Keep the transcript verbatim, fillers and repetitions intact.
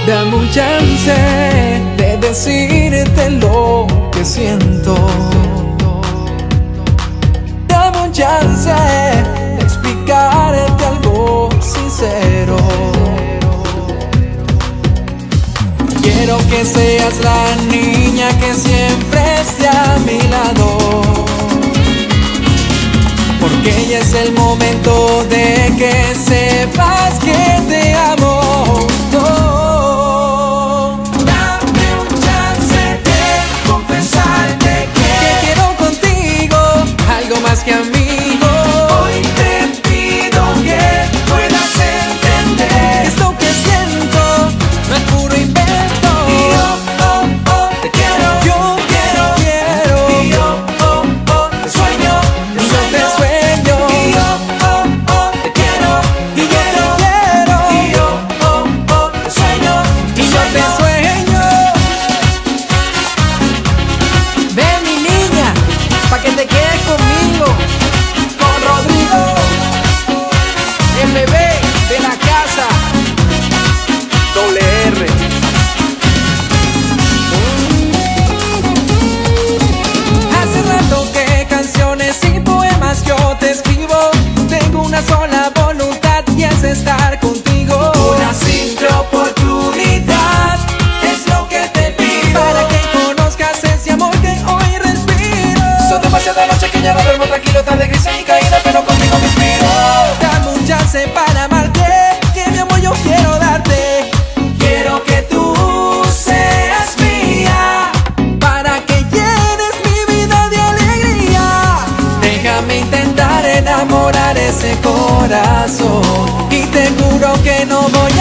Dame un chance de decirte lo que siento. Dame un chance de explicarte algo sincero. Quiero que seas la niña que siempre esté a mi lado, porque ya es el momento de que sepas que te amo. Oh, dame un chance de confesarte que, que quiero contigo algo más que amigo. Hoy te pido que puedas entender Es lo que siento, no es puro invento. Y yo, oh, oh, te quiero, Yo quiero, quiero. y yo, oh, oh, te sueño, te Y yo te sueño, sueño. y yo, oh, oh, te quiero, Y yo te quiero. y yo, oh, oh, te sueño, Y yo te sueño. Ven mi niña, pa' que te quedes conmigo, con Rodrigo, el bebé de la casa, doble R. Hace rato que canciones y poemas yo te escribo. Tengo una sola voluntad y es estar contigo. Una simple oportunidad es lo que te pido, Para que conozcas ese amor que hoy respiro. son demasiadas noches que ya no duermo tranquilo, tarde gris y caída, pero contigo me inspiro. Dame un chance para amarte, que mi amor yo quiero darte. Quiero que tú seas mía, Para que llenes mi vida de alegría. Déjame intentar enamorar ese corazón y te juro que no voy